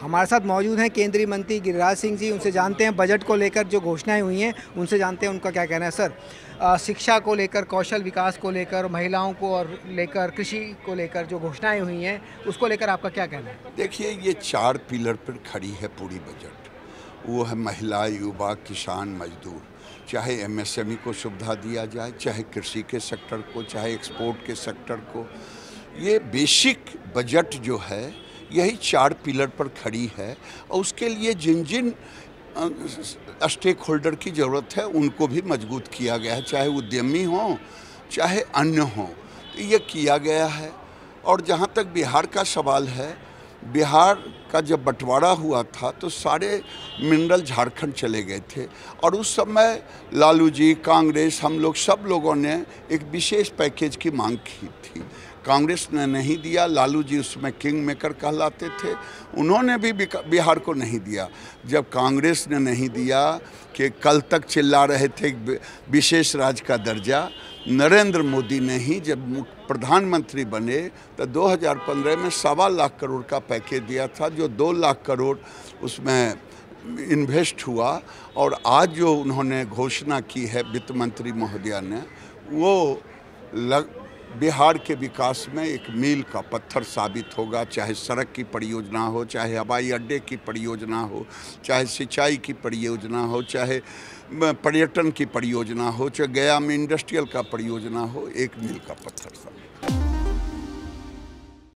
हमारे साथ मौजूद हैं केंद्रीय मंत्री गिरिराज सिंह जी। उनसे जानते हैं बजट को लेकर जो घोषणाएं हुई हैं, उनसे जानते हैं उनका क्या कहना है। सर, शिक्षा को लेकर, कौशल विकास को लेकर, महिलाओं को और लेकर, कृषि को लेकर जो घोषणाएं हुई हैं, उसको लेकर आपका क्या कहना है? देखिए, ये 4 पिलर पर खड़ी है पूरी बजट। वो है महिला, युवा, किसान, मजदूर। चाहे एमएसएमई को सुविधा दिया जाए, चाहे कृषि के सेक्टर को, चाहे एक्सपोर्ट के सेक्टर को। ये बेसिक बजट जो है यही 4 पिलर पर खड़ी है और उसके लिए जिन जिन स्टेक होल्डर की ज़रूरत है उनको भी मजबूत किया गया है, चाहे उद्यमी हों चाहे अन्य हों, तो ये किया गया है। और जहाँ तक बिहार का सवाल है, बिहार का जब बंटवारा हुआ था तो सारे मिनरल झारखंड चले गए थे और उस समय लालू जी, कांग्रेस, हम लोग सब लोगों ने एक विशेष पैकेज की मांग की थी। कांग्रेस ने नहीं दिया, लालू जी उसमें किंग मेकर कहलाते थे, उन्होंने भी बिहार को नहीं दिया। जब कांग्रेस ने नहीं दिया कि कल तक चिल्ला रहे थे विशेष राज्य का दर्जा, नरेंद्र मोदी ने ही जब प्रधानमंत्री बने तो 2015 में 1.25 लाख करोड़ का पैकेज दिया था, जो 2 लाख करोड़ उसमें इन्वेस्ट हुआ। और आज जो उन्होंने घोषणा की है वित्त मंत्री महोदया ने, वो बिहार के विकास में एक मील का पत्थर साबित होगा। चाहे सड़क की परियोजना हो, चाहे हवाई अड्डे की परियोजना हो, चाहे सिंचाई की परियोजना हो, चाहे पर्यटन की परियोजना हो, चाहे गया में इंडस्ट्रियल का परियोजना हो, एक मील का पत्थर साबित।